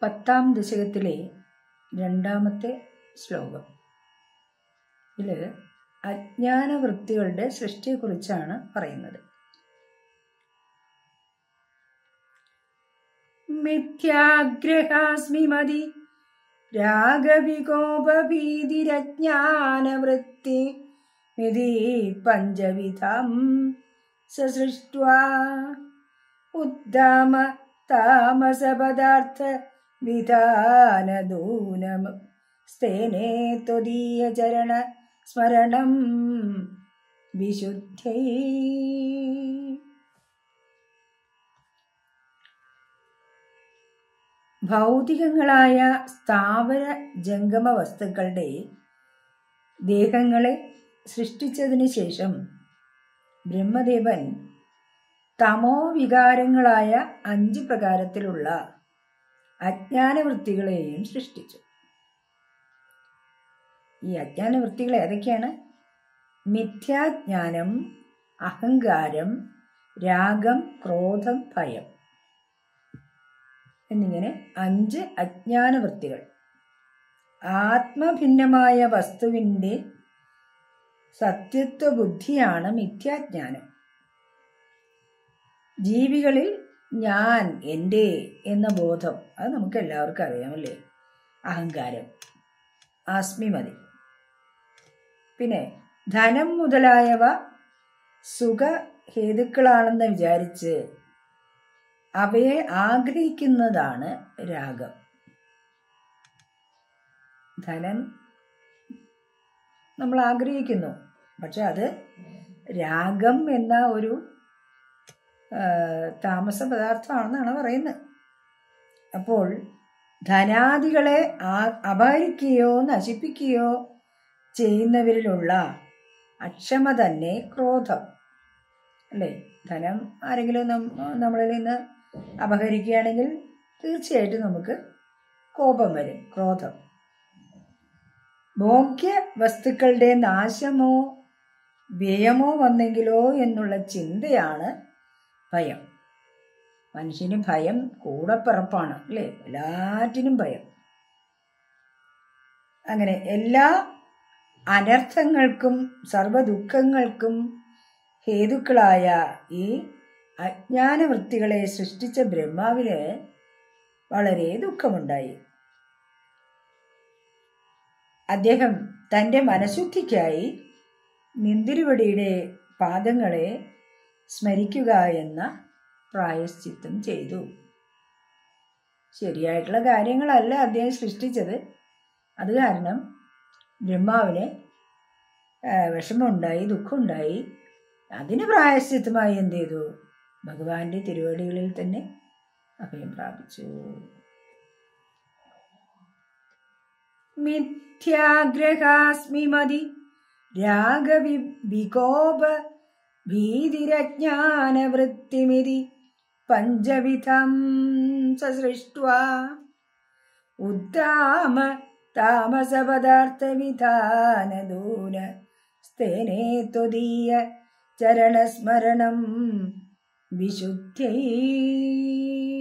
10ാം ദശകത്തിലെ 2ാമത്തെ ശ്ലോകം. ഇതിൽ അജ്ഞാനവൃത്തികളുടെ സൃഷ്ടിയെക്കുറിച്ചാണ് പറയുന്നത്. മിഥ്യാഗ്രഹാസ്മിമതി രാഗവികോപഭീതിരജ്ഞാനവൃത്തി മിതി പഞ്ചവിധം സസൃഷ്ട്വാ ഉദ്ദാമ താമസപദാർത്ഥ വിധാനദൂനം സ്തേനേ ത്വദീയ ചരണ സ്മരണം വിശുദ്ധൈ. ഭൗതികങ്ങളായ സ്ഥാവര ജംഗമ വസ്തുക്കളുടെ ദേഹങ്ങളെ സൃഷ്ടിച്ചതിന് ശേഷം ബ്രഹ്മദേവൻ തമോ വികാരങ്ങളായ 5 പ്രകാരത്തിലുള്ള അജ്ഞാനവൃത്തികളെയും സൃഷ്ടിച്ചു. ഈ അജ്ഞാനവൃത്തികൾ ഏതൊക്കെയാണ്? മിഥ്യാജ്ഞാനം, അഹങ്കാരം, രാഗം, ക്രോധം, ഭയം എന്നിങ്ങനെ 5 അജ്ഞാനവൃത്തികൾ. ആത്മഭിന്നമായ വസ്തുവിൻ്റെ സത്യത്വ ബുദ്ധിയാണ് മിഥ്യാജ്ഞാനം. ജീവികളിൽ ഞാൻ, എൻ്റെ എന്ന ബോധം, അത് നമുക്ക് എല്ലാവർക്കും അറിയാമല്ലേ. അഹങ്കാരം, അസ്മിമതി. പിന്നെ ധനം മുതലായവ സുഖഹേതുക്കളാണെന്ന് വിചാരിച്ച് അവയെ ആഗ്രഹിക്കുന്നതാണ് രാഗം. ധനം നമ്മൾ ആഗ്രഹിക്കുന്നു, പക്ഷെ അത് രാഗം എന്ന ഒരു താമസ പദാർത്ഥമാണെന്നാണ് പറയുന്നത്. അപ്പോൾ ധനാദികളെ അപഹരിക്കുകയോ നശിപ്പിക്കുകയോ ചെയ്യുന്നവരിലുള്ള അക്ഷമ തന്നെ ക്രോധം അല്ലേ. ധനം ആരെങ്കിലും നമ്മളിൽ നിന്ന് അപഹരിക്കുകയാണെങ്കിൽ തീർച്ചയായിട്ടും നമുക്ക് കോപം വരും, ക്രോധം. ഭോഗ്യ വസ്തുക്കളുടെ നാശമോ വ്യയമോ വന്നെങ്കിലോ എന്നുള്ള ചിന്തയാണ് ഭയം. മനുഷ്യന് ഭയം കൂടപ്പിറപ്പാണ് അല്ലേ, എല്ലാറ്റിനും ഭയം. അങ്ങനെ എല്ലാ അനർത്ഥങ്ങൾക്കും സർവദുഃഖങ്ങൾക്കും ഹേതുക്കളായ ഈ അജ്ഞാനവൃത്തികളെ സൃഷ്ടിച്ച ബ്രഹ്മാവിന് വളരെ ദുഃഖമുണ്ടായി. അദ്ദേഹം തൻ്റെ മനഃശുദ്ധിക്കായി നിന്തിരുവടിയുടെ പാദങ്ങളെ സ്മരിക്കുക എന്ന പ്രായശ്ചിത്തം ചെയ്തു. ശരിയായിട്ടുള്ള കാര്യങ്ങളല്ല അദ്ദേഹം സൃഷ്ടിച്ചത്. അത് കാരണം ബ്രഹ്മാവിന് വിഷമമുണ്ടായി, ദുഃഖമുണ്ടായി. അതിന് പ്രായശ്ചിത്തമായി എന്ത് ചെയ്തു? ഭഗവാന്റെ തിരുവടികളിൽ തന്നെ അഭയം പ്രാപിച്ചു. മിഥ്യാഗ്രഹാസ്മിമതി രാഗവികോപ ഭീതിരജ്ഞാനവൃത്തിമിതി പഞ്ചവിധം സസൃഷ്ട്വാ ഉദ്ദാമ താമസപദാർത്ഥ വിധാനദൂന സ്തേനേ ത്വദീയ ചരണസ്മരണം വിശുദ്ധൈ.